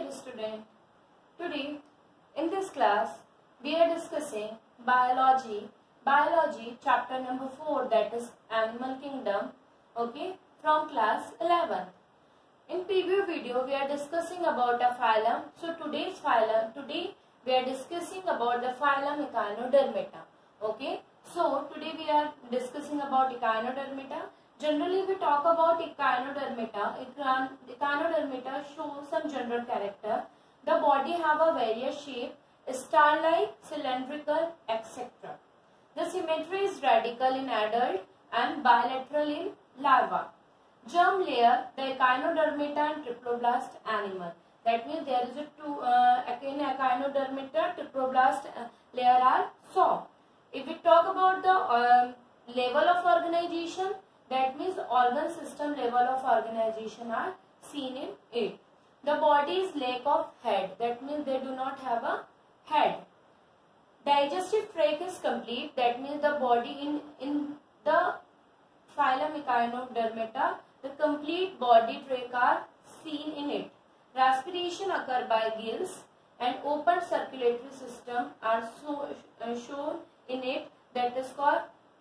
morning, student. Today in this class we are discussing biology chapter number 4, that is Animal Kingdom, okay, from class 11. In previous video we are discussing about a phylum. So today we are discussing about the phylum Echinodermata. Okay, so today we are discussing about Echinodermata. Generally we talk about Echinodermata. Echinodermata show some general character. The body have a various shape, star-like, cylindrical, etc. The symmetry is radical in adult and bilateral in larva. Germ layer, the Echinodermata and Triploblast animal. That means there is a two Echinodermata, Triploblast layer are saw. If we talk about the level of organization, that means organ system level of organization are seen in it. The body is lack of head. That means they do not have a head. Digestive tract is complete. That means the body in the phylum Echinodermata, the complete body tract are seen in it. Respiration occur by gills and open circulatory system are shown in it. That is called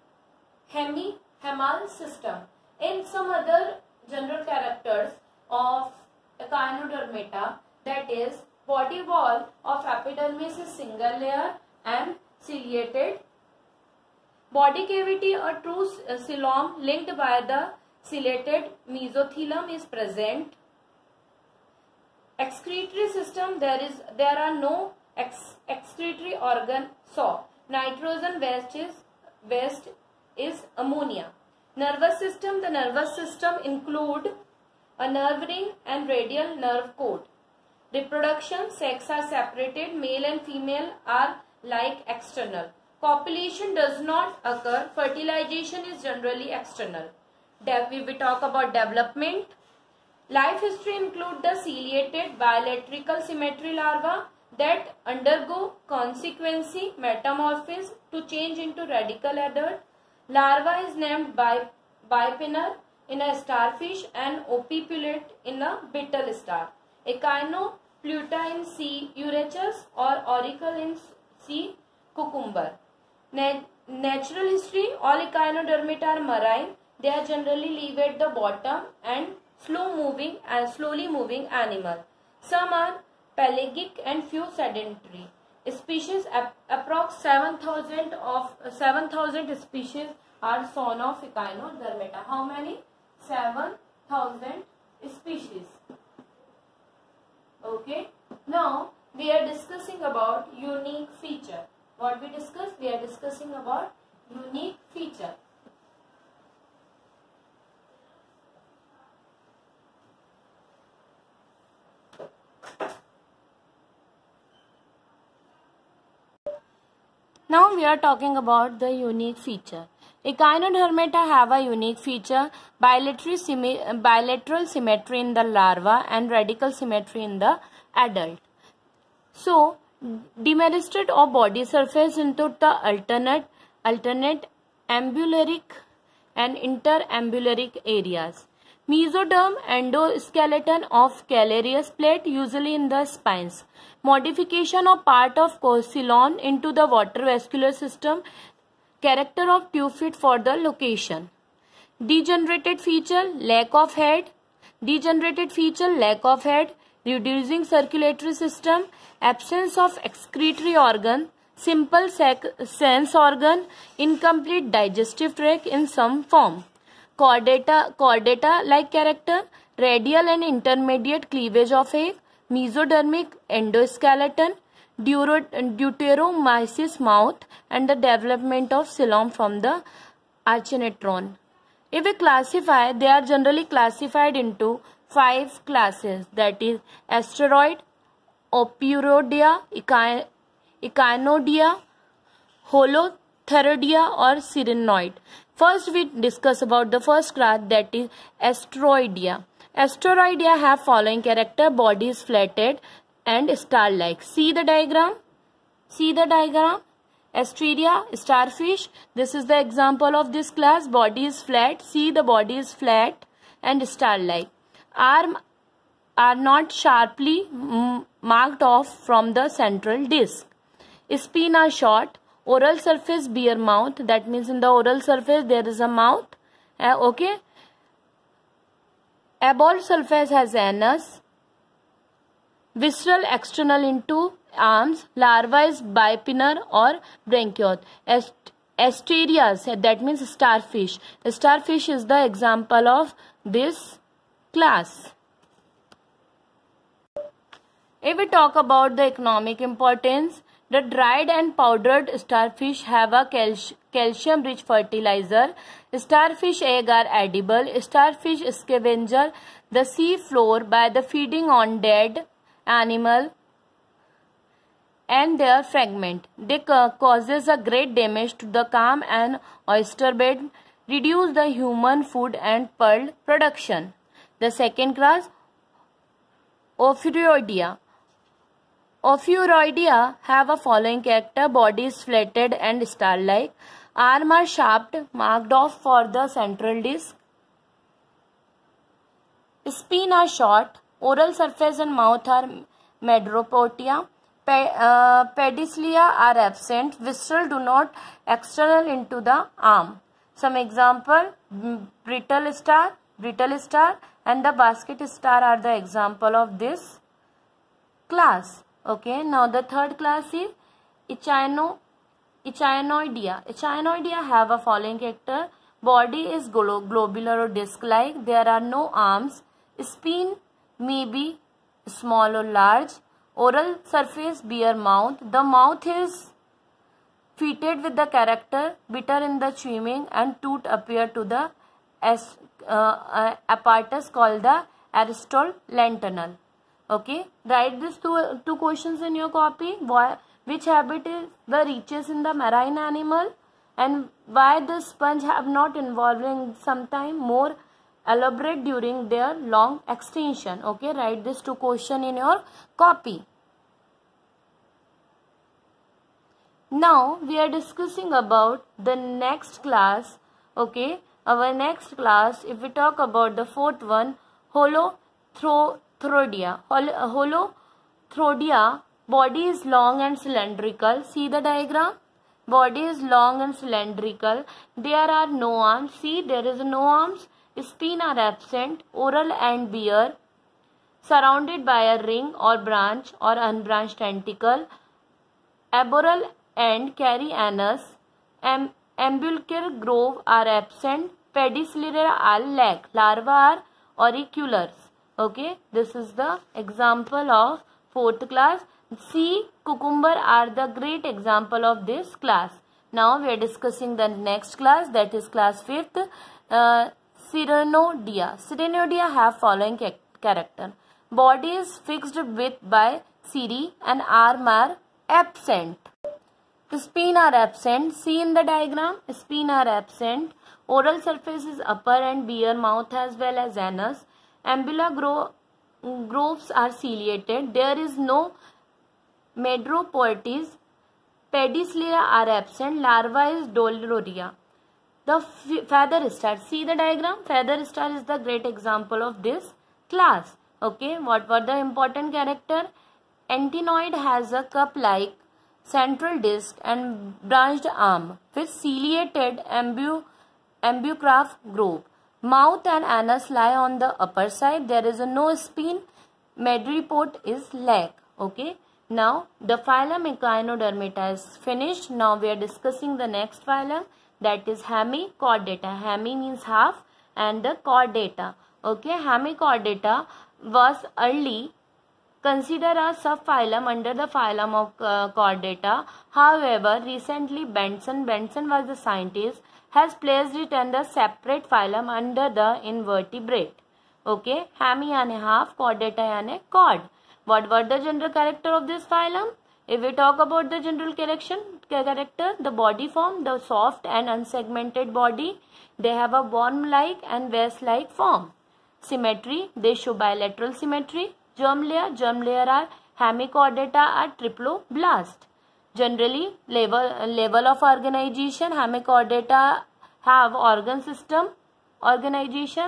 hemal system. In some other general characters of Echinodermata, that is body wall of epidermis is single layer and ciliated. Body cavity or true coelom linked by the ciliated mesothelium is present. Excretory system, there are no excretory organ saw. Nitrogen waste is ammonia. Nervous system, the nervous system include a nerve ring and radial nerve cord. Reproduction, sex are separated, male and female are like external. Copulation does not occur, fertilization is generally external. We will talk about development. Life history include the ciliated bilateral symmetry larva that undergo consequently metamorphosis to change into radical adult. Larva is named bipinner in a starfish and opipulate in a beetle star. Echinopluta in sea urachus or auricle in sea cucumber. Natural history, all Echinodermata are marine. They are generally live at the bottom and slowly moving animal. Some are pelagic and few sedentary. Species, approx 7,000 species are shown of Echinodermata. How many? 7,000 species. Okay. Now we are discussing about unique feature. What we discussed? We are discussing about unique feature. Now we are talking about the unique feature. Echinodermata have a unique feature, bilateral symmetry in the larva and radical symmetry in the adult. So, demeristed of body surface into the alternate ambularic and interambularic areas. Mesoderm endoskeleton of calcareous plate usually in the spines. Modification of part of coelom into the water vascular system. Character of tube fit for the location. Degenerated feature, lack of head. Degenerated feature, lack of head. Reducing circulatory system. Absence of excretory organ. Simple sense organ. Incomplete digestive tract in some form. Chordata like character. Radial and intermediate cleavage of egg. Mesodermic endoskeleton. Deuteromyces mouth and the development of coelom from the archenotron. If we classify, they are generally classified into 5 classes, that is asteroid, Opurodia, Echinodia, Holotheridia or Sirenoid. First we discuss about the first class, that is Asteroidia. Asteroidia have following character: body is flatted and star-like. See the diagram. Asteria, starfish. This is the example of this class. Body is flat. See, the body is flat and star-like. Arm are not sharply marked off from the central disc. Spines are short. Oral surface bear mouth. That means in the oral surface there is a mouth. Okay. Above surface has anus. Visceral external into arms. Larva is bipinnar or branchiod. Asterias, that means starfish. Starfish is the example of this class. If we talk about the economic importance, the dried and powdered starfish have a calcium-rich fertilizer. Starfish eggs are edible. Starfish scavenger the sea floor by the feeding on dead animal and their fragment. They causes a great damage to the clam and oyster bed, reduce the human food and pearl production. The second class, Ophiuroidea. Ophiuroidea have a following character: body is flattened and star-like, arm are sharp, marked off for the central disc, spines are short, oral surface and mouth are madropotia, pedicella are absent, visceral do not external into the arm. Some example: brittle star, and the basket star are the example of this class. Okay, now the third class is Echinoidea. Echinoidea have a following character: body is globular or disc-like, there are no arms, spine may be small or large, oral surface bear mouth, the mouth is fitted with the character bitter in the chewing, and tooth appear to the apparatus called the aristolanternal. Okay, write these two questions in your copy. Which habit is the richest in the marine animal, and why the sponge have not evolved in sometime more elaborate during their long extinction. Okay, write these two questions in your copy. Now we are discussing about the next class. Okay, our next class, if we talk about the fourth one, Holothrodea. Holothrodea, body is long and cylindrical. See the diagram. Body is long and cylindrical. There are no arms. See, there is no arms. Spines are absent. Oral and bear, surrounded by a ring or branch or unbranched tentacle. Arboreal end carry anus. Umbilical groove are absent. Pedicellarian are lack. Larvae are auriculars. Okay, this is the example of fourth class. See, cucumber are the great example of this class. Now we are discussing the next class, that is class fifth, Sirenoidea. Sirenoidea have following character: body is fixed with by ciri and arm are absent. Spines are absent. See in the diagram, spines are absent. Oral surface is upper and bear mouth as well as anus. Umbilical grooves are ciliated. There is no madropotes. Pedicellarian are absent. Larva is Doliroria. The feather star. See the diagram. Feather star is the great example of this class. Okay. What were the important character? Antenoid has a cup-like central disc and branched arm with ciliated ambulacral groove. Mouth and anus lie on the upper side. There is no spine. Madreport is lack. Okay. Now the phylum Echinodermata is finished. Now we are discussing the next phylum, that is Hemichordata. Hemi means half and the chordata. Okay. Hemichordata was early considered a subphylum under the phylum of Chordata. However, recently Benson was the scientist, has placed it under separate phylum under the invertebrate. Okay, hemi यानी half, chordata यानी chord. What were the general character of this phylum? If we talk about the general character, the body form, the soft and unsegmented body, they have a worm-like and vase-like form. Symmetry, they show bilateral symmetry. Germ layer are Hemichordata are triploblast. Generally, level of organization, Hemichordata have organ system organization,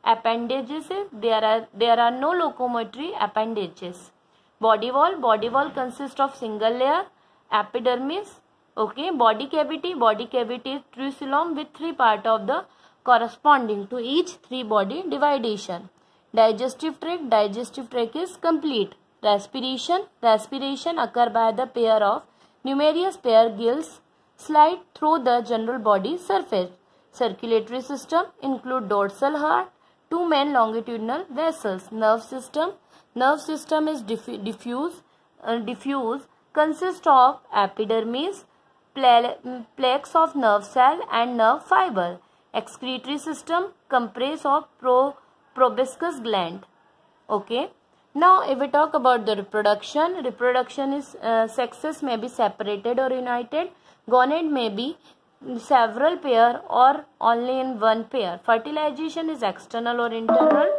Appendages, there are no locomotory appendages. Body wall consists of single layer, epidermis. Okay, body cavity is trusculum with 3 parts of the corresponding to each 3 body dividation. Digestive tract is complete. Respiration occur by the pair of numerous pair gills slide through the general body surface. Circulatory system include dorsal heart, 2 main longitudinal vessels. Nerve system is diffuse, consists of epidermis, plaques of nerve cell and nerve fiber. Excretory system comprise of proboscis gland. Okay. Now, if we talk about the reproduction is sexes may be separated or united. Gonad may be several pair or only in one pair. Fertilization is external or internal.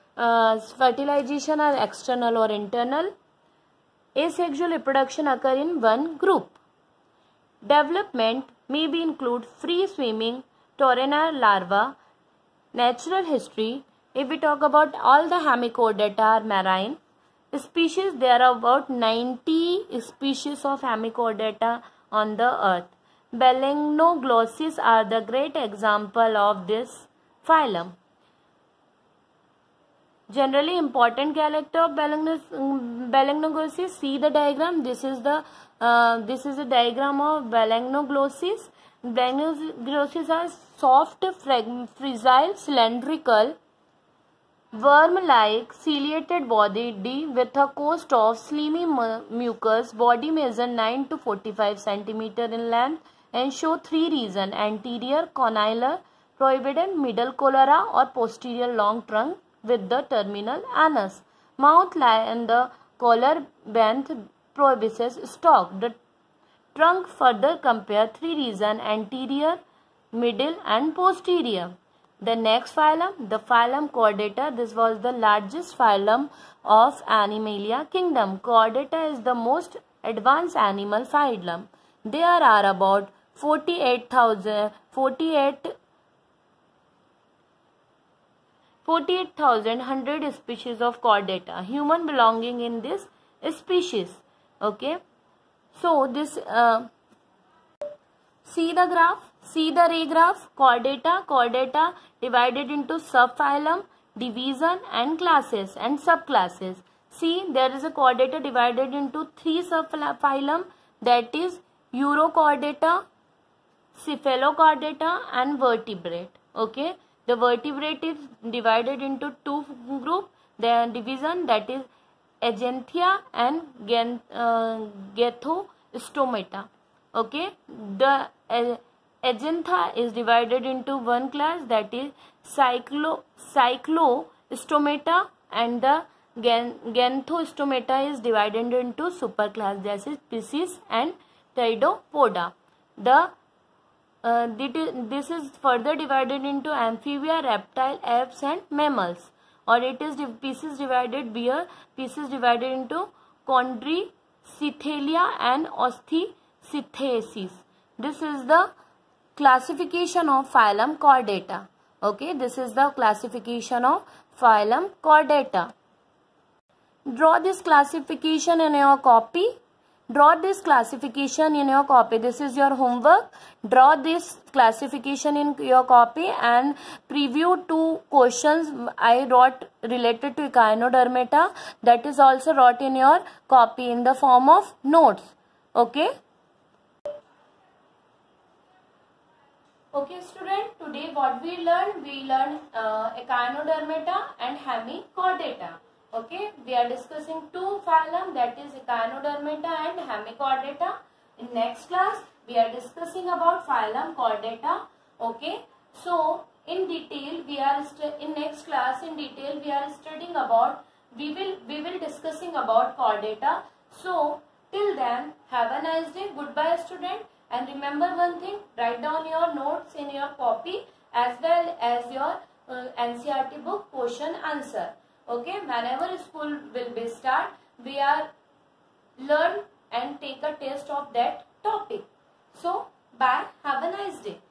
Asexual reproduction occur in one group. Development may be include free swimming, taurina larva. Natural history. If we talk about all the hemichordata are marine species, there are about 90 species of hemichordata on the earth. Belangnoglossus are the great example of this phylum. Generally important character of Belangnoglossus. See the diagram. This is a diagram of Belangnoglossus. Belangnoglossus are soft, fragile, cylindrical, worm-like ciliated body with a coat of slimy mucus. Body measure 9 to 45 cm in length and show 3 regions: anterior condylar, proevident, middle cholera or posterior long trunk with the terminal anus. Mouth lie in the collar bent proboscis stalk. The trunk further compare 3 regions: anterior, middle and posterior. The next phylum, the phylum Chordata. This was the largest phylum of Animalia kingdom. Chordata is the most advanced animal phylum. There are about 48,100 species of Chordata. Human belonging in this species. Okay. So this see the graph. See the ray graph. Chordata divided into subphylum, division and classes and subclasses. See, there is a Chordata divided into 3 subphylum, that is Urochordata, Cephalochordata and vertebrate. Okay. The vertebrate is divided into 2 groups. The division, that is Agenthia and Gethostomata. Okay. The Agentha is divided into 1 class, that is Cyclostomata, and the Gethostomata is divided into superclass, that is Pisces and Pteudopoda. This is further divided into amphibia, reptile, apes and mammals. Or it is pieces divided into Chondricephalia and Osteichthyes. This is the classification of phylum Chordata. Okay, this is the classification of phylum Chordata. Draw this classification in your copy. This is your homework. Draw this classification in your copy and preview 2 questions I wrote related to Echinodermata. That is also wrote in your copy in the form of notes. Okay. Okay student, today what we learned Echinodermata and Hemichordata. Okay, we are discussing 2 phylum, that is Echinodermata and Hemichordata. In next class we are discussing about phylum Chordata. Okay, so in detail we are in next class in detail we are studying about we will discussing about Chordata. So till then, have a nice day. Goodbye student. And remember one thing, write down your notes in your copy as well as your NCERT book question answer. Okay, whenever school will be start, we are learn and take a test of that topic. So, bye. Have a nice day.